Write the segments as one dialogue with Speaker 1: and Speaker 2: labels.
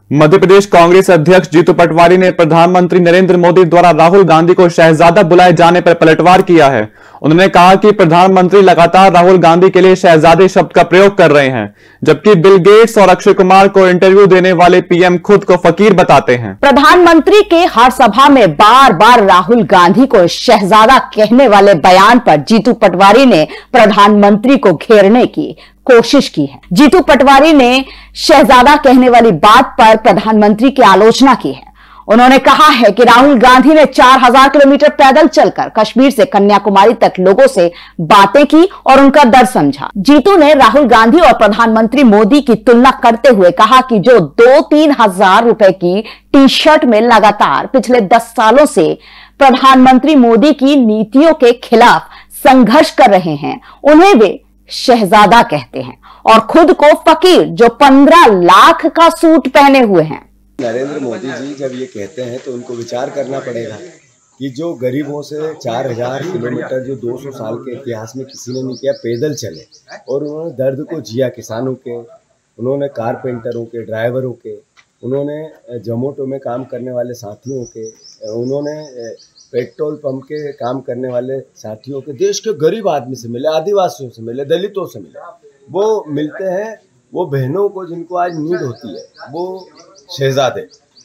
Speaker 1: मध्य प्रदेश कांग्रेस अध्यक्ष जीतू पटवारी ने प्रधानमंत्री नरेंद्र मोदी द्वारा राहुल गांधी को शहजादा बुलाए जाने पर पलटवार किया है। उन्होंने कहा कि प्रधानमंत्री लगातार राहुल गांधी के लिए शहजादे शब्द का प्रयोग कर रहे हैं, जबकि बिल गेट्स और अक्षय कुमार को इंटरव्यू देने वाले पीएम खुद को फकीर बताते हैं।
Speaker 2: प्रधानमंत्री के हर सभा में बार बार राहुल गांधी को शहजादा कहने वाले बयान पर जीतू पटवारी ने प्रधानमंत्री को घेरने की कोशिश की है। जीतू पटवारी ने शहजादा कहने वाली बात पर प्रधानमंत्री की आलोचना की है। उन्होंने कहा है कि राहुल गांधी ने 4000 किलोमीटर पैदल चलकर कश्मीर से कन्याकुमारी तक लोगों से बातें की और उनका दर्द समझा। जीतू ने राहुल गांधी और प्रधानमंत्री मोदी की तुलना करते हुए कहा कि जो 2-3 हजार रुपए की टी शर्ट में लगातार पिछले 10 सालों से प्रधानमंत्री मोदी की नीतियों के खिलाफ संघर्ष कर रहे हैं, उन्हें वे शहजादा कहते हैं और खुद को फकीर जो 15 लाख का सूट पहने हुए हैं।
Speaker 3: नरेंद्र मोदी जी जब ये कहते हैं तो उनको विचार करना पड़ेगा कि जो गरीबों से 4000 किलोमीटर जो 200 साल के इतिहास में किसी ने नहीं किया, पैदल चले और उन्होंने दर्द को जिया, किसानों के, उन्होंने कारपेंटरों के, ड्राइवरों के, उन्होंने जोमैटो में काम करने वाले साथियों के, उन्होंने पेट्रोल पंप के काम करने वाले साथियों के, देश के गरीब आदमी से मिले, आदिवासियों से मिले, दलितों से मिले। वो मिलते हैं वो बहनों को जिनको आज नीड होती है, वो शहजादे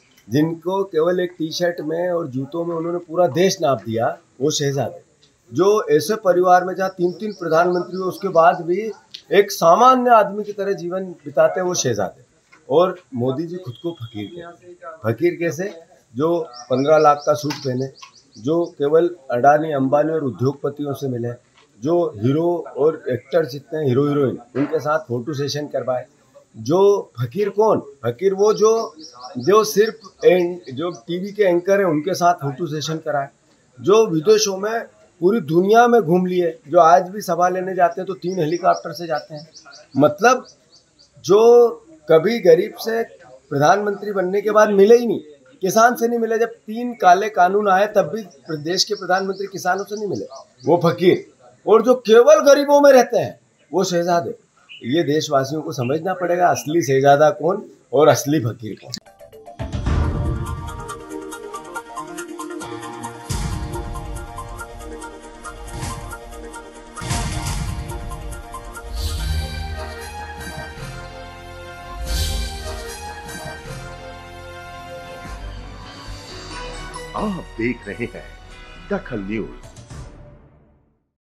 Speaker 3: जिनको केवल एक टी शर्ट में और जूतों में उन्होंने पूरा देश नाप दिया, वो शहजादे जो ऐसे परिवार में जहाँ 3-3 प्रधानमंत्री हो उसके बाद भी एक सामान्य आदमी की तरह जीवन बिताते, वो शहजादे। और मोदी जी खुद को फकीर कहते। फकीर कैसे? जो 15 लाख का सूट पहने, जो केवल अडानी अंबानी और उद्योगपतियों से मिले, जो हीरो और एक्टर जितने हीरो हीरोइन उनके साथ फोटो सेशन करवाए। जो फकीर कौन? फकीर वो जो सिर्फ जो टीवी के एंकर हैं उनके साथ फोटो सेशन कराए, जो विदेशों में पूरी दुनिया में घूम लिए, जो आज भी सभा लेने जाते हैं तो 3 हेलीकॉप्टर से जाते हैं। मतलब जो कभी गरीब से प्रधानमंत्री बनने के बाद मिले ही नहीं, किसान से नहीं मिले। जब 3 काले कानून आए तब भी देश के प्रधानमंत्री किसानों से नहीं मिले, वो फकीर। और जो केवल गरीबों में रहते हैं वो शहजादे। ये देशवासियों को समझना पड़ेगा असली शहजादा कौन और असली फकीर कौन।
Speaker 4: आप देख रहे हैं दखल न्यूज।